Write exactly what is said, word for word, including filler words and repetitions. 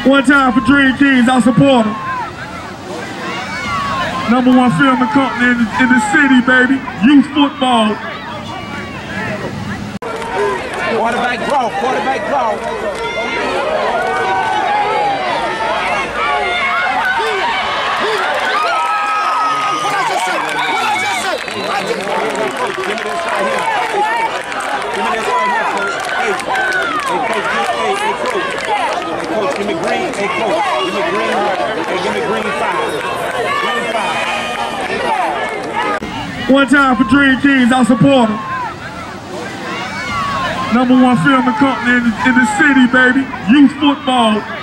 One time for Dream Kings, I support them. Number one filming company in, in the city, baby. Youth football. Quarterback draw, quarterback draw. What I just said? What I just said? I just Give me this right here. Give me this right here, coach. Hey, hey, coach, give, hey, hey, coach. Hey, coach, give me green. Hey, coach, give me green. Hey, give me green five. Green five. One time for Dream Kings, I support them. Number one filming company in, in the city, baby. Youth football.